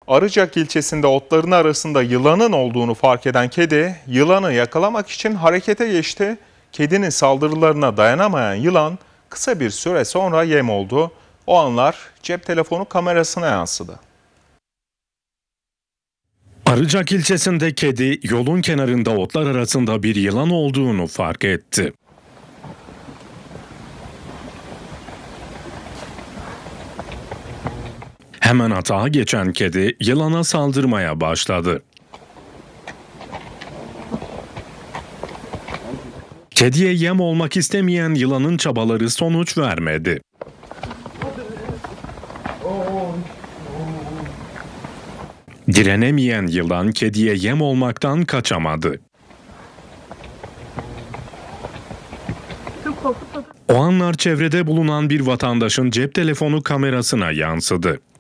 Arıcak ilçesinde otların arasında yılanın olduğunu fark eden kedi, yılanı yakalamak için harekete geçti. Kedinin saldırılarına dayanamayan yılan kısa bir süre sonra yem oldu. O anlar cep telefonu kamerasına yansıdı. Arıcak ilçesinde kedi yolun kenarında otlar arasında bir yılan olduğunu fark etti. Hemen atağa geçen kedi yılana saldırmaya başladı. Kediye yem olmak istemeyen yılanın çabaları sonuç vermedi. Direnemeyen yılan kediye yem olmaktan kaçamadı. O anlar çevrede bulunan bir vatandaşın cep telefonu kamerasına yansıdı.